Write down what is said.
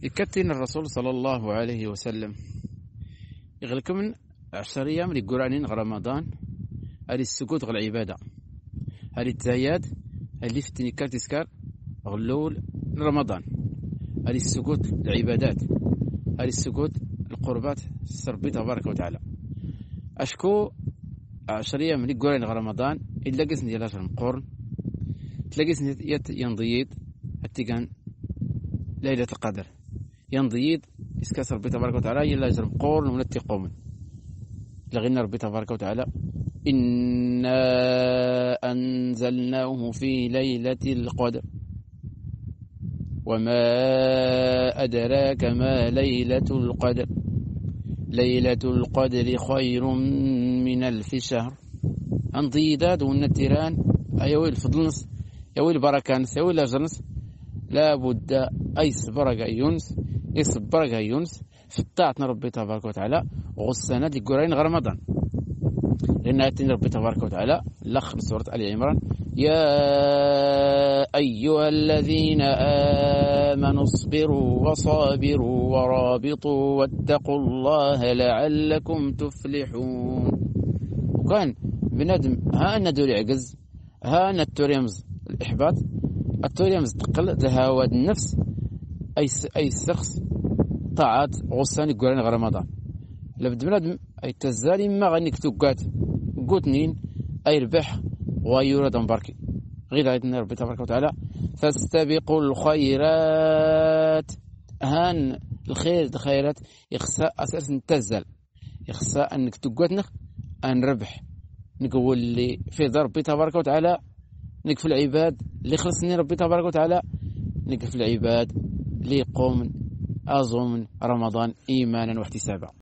يكتن الرسول صلى الله عليه وسلم يغلق من 10 أيام لقرانين رمضان هذه السكوت غير العبادة هذه التزايد اللي في التنكال تسكار غلول رمضان هذه السكوت العبادات هذه السكوت القربات ربي تبارك وتعالى أشكو 10 أيام لقرانين رمضان إلا قسن ديال المقرن تلاقي ينضيد التيقان ليلة القدر ينضيد إسكاس ربي تبارك وتعالى يلا يجرم قورن ونتي قومن لغينا ربي تبارك وتعالى إنا أنزلناه في ليلة القدر وما أدراك ما ليلة القدر ليلة القدر خير من 1000 شهر انضيداد ونتيران أيوي الفضلنس يوي البركانس يوي الأجرنس لابد أي صبرك يونس يصبرك يونس في الطاعة ربي تبارك وتعالى وغسانا دي قرين غير رمضان لأن آياتين ربي تبارك وتعالى لخ سورة آل عمران يا أيها الذين آمنوا اصبروا وصابروا ورابطوا واتقوا الله لعلكم تفلحون. وكان بنادم ها أن دول عجز ها أن التوريمز الإحباط التوريمز تقل تهاود النفس أي شخص طاعات غسان قرين غير رمضان لابد بنادم أي تزالي ما غنيك توقات قوتنين أي ربح ويورد مباركي غير عيدنا ربي تبارك وتعالى فاستبقوا الخيرات هان الخير الخيرات يخصى أساسا تزال يخصى أنك توقاتنا أن ربح نقول اللي في ذا ربي تبارك وتعالى نقف العباد اللي خلصني ربي تبارك وتعالى نقف العباد اللي يقوم أصوم رمضان إيمانا واحتسابا.